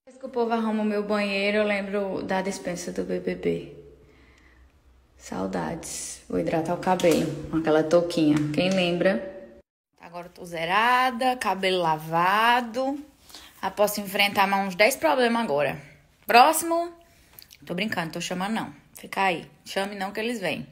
Depois que o povo arruma o meu banheiro, eu lembro da dispensa do BBB. Saudades. Vou hidratar o cabelo com aquela touquinha. Quem lembra? Agora eu tô zerada, cabelo lavado. Posso enfrentar mais uns 10 problemas agora. Próximo. Tô brincando, tô chamando não. Fica aí. Chame não que eles vêm.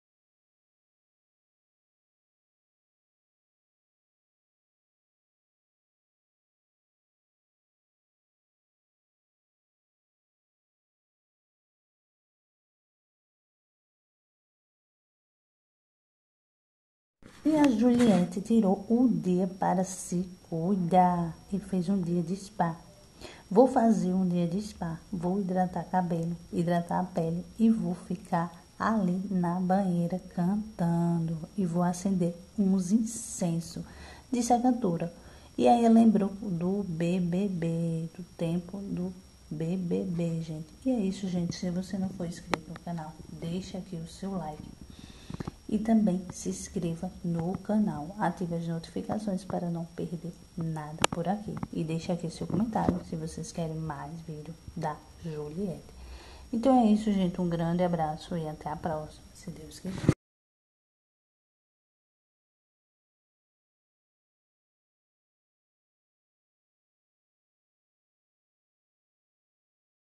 E a Juliette tirou o dia para se cuidar e fez um dia de spa. Vou fazer um dia de spa, vou hidratar cabelo, hidratar a pele e vou ficar ali na banheira cantando e vou acender uns incensos, disse a cantora. E aí ela lembrou do BBB, do tempo do BBB, gente. E é isso, gente. Se você não for inscrito no canal, deixa aqui o seu like. E também se inscreva no canal, ative as notificações para não perder nada por aqui. E deixe aqui seu comentário se vocês querem mais vídeo da Juliette. Então é isso, gente. Um grande abraço e até a próxima, se Deus quiser.